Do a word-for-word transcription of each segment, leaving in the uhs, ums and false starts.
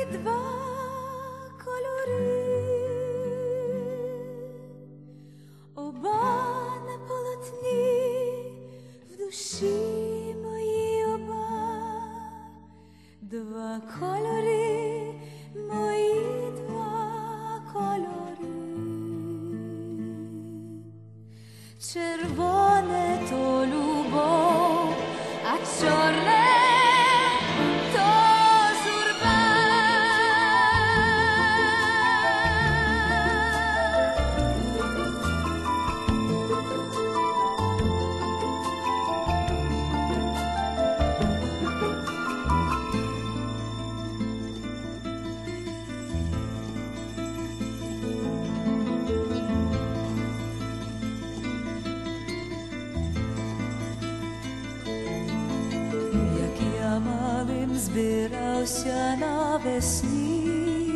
два кольори, оба на полотні, в душі моїй оба, два кольори, мої два кольори. Червоне то любов, а чорне збирався навесні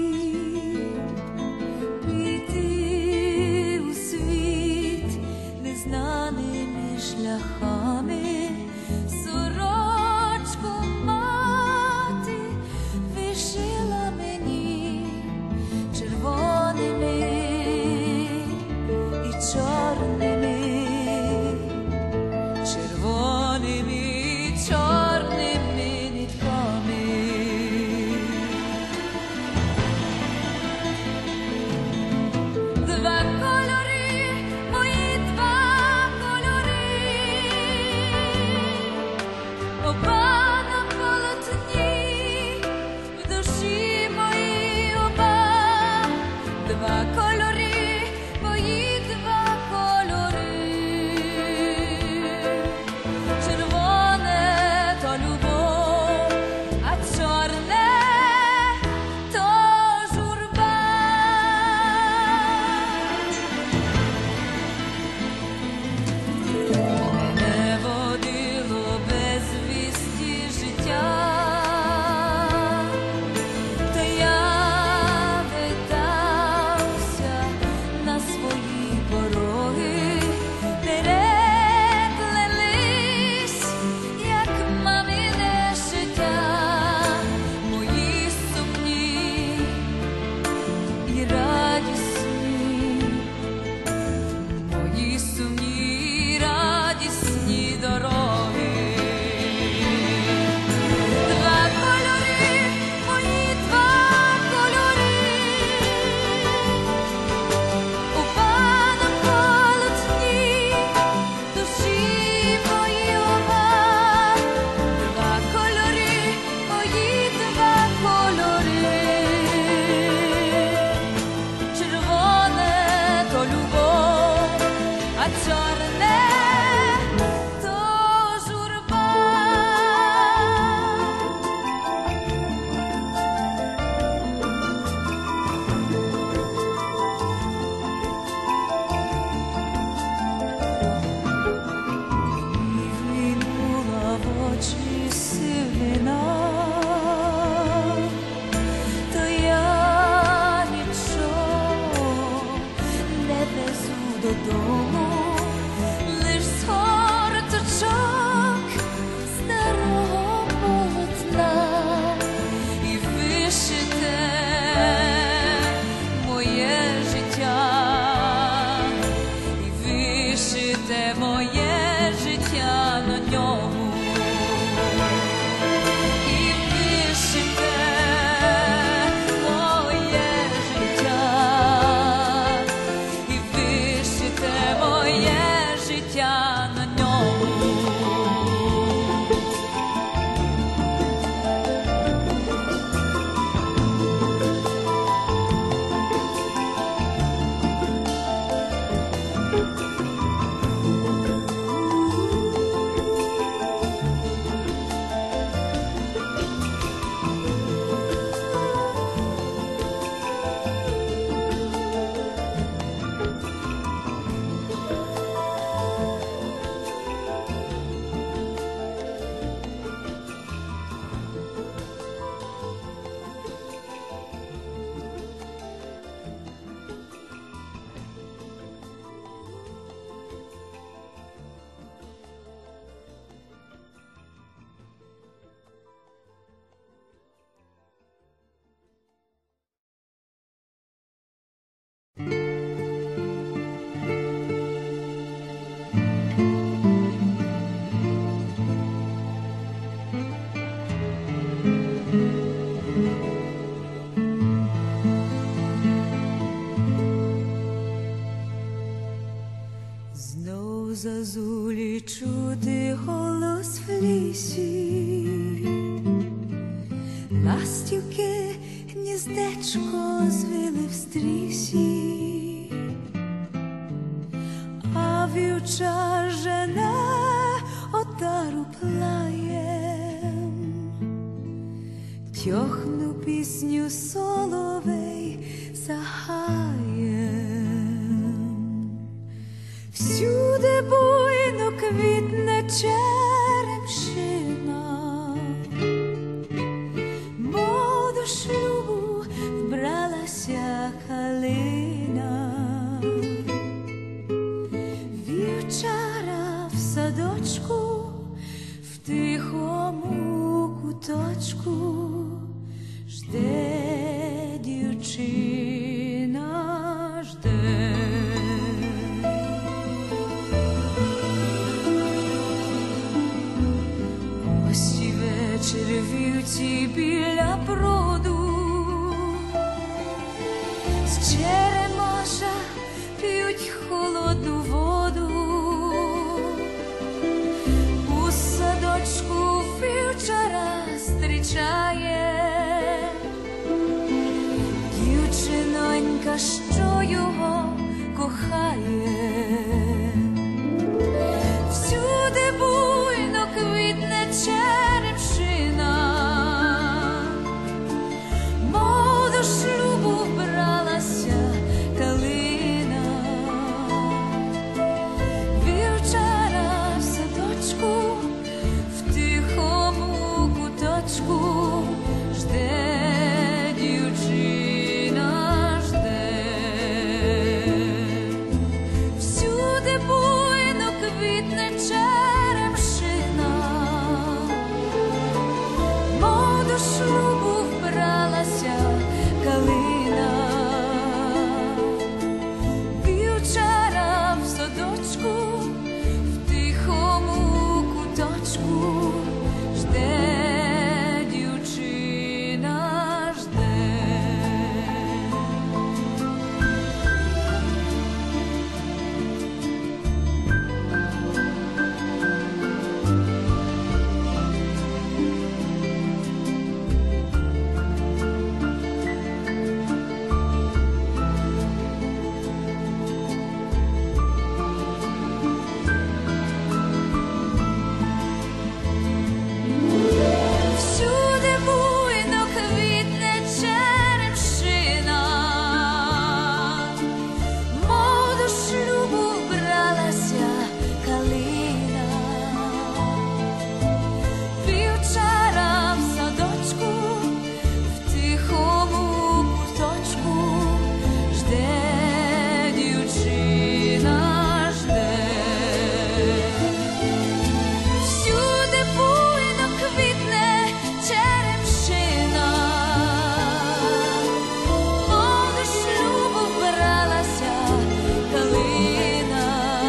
піти у світ незнаними шляхами, сорочку мати вишила мені червоними і чорними, червоними і чорними. Додому лиш згорточок старого полотна і вишите моє життя, і вишите моє життя на ньому, і вишите моє життя. Моє життя на ньому. У зазулі чути голос в лісі, ластівки гніздечко звили в стрісі, а вівчар жене отару плаєм, тьохну пісню соловей за гаєм. Всюди буйно квітне черемшина, мов до шлюбу вбралася калина. Вівчара в садочку, в тихому куточку жде дівчина, жде. Ось і вечір вівці біля пруду, з черемоша п'ють холодну воду. У садочку вівчара зустрічає дівчинонька, що його кохає. Всюди буйно квітне черемшина, мов до шлюбу вбралася калина. Вівчара в садочку, в тихому куточку жде дівчина, жде. Всюди буйно квітне черемшина, мов до шлюбу вбралася калина. Вівчара в садочку, в тихому куточку жде дівчина, жде. Всюди буйно квітне черемшина, мов до шлюбу вбралася калина. Вівчара в садочку, в тихому куточку жде дівчина, жде. Всюди буйно квітне черемшина, мов до шлюбу вбралася калина.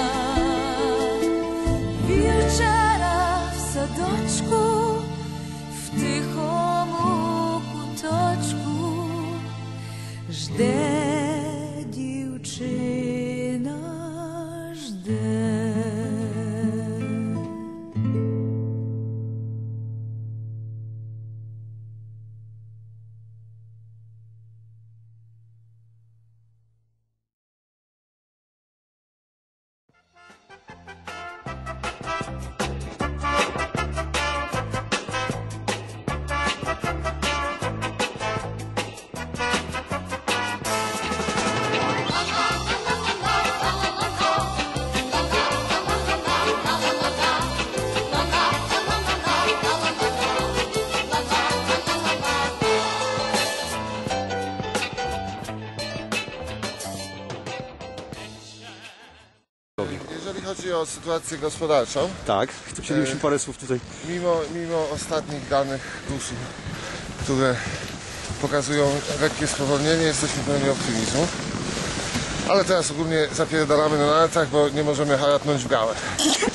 Вівчара в садочку, в тихому куточку жде дівчина, жде. Jeżeli chodzi o sytuację gospodarczą, Tak, to chcielibyśmy parę słów tutaj. mimo, mimo ostatnich danych GUS-u, które pokazują lekkie spowolnienie, jesteśmy pełni optymizmu. Ale teraz ogólnie zapierdalamy na nartach, bo nie możemy haratnąć w gałę.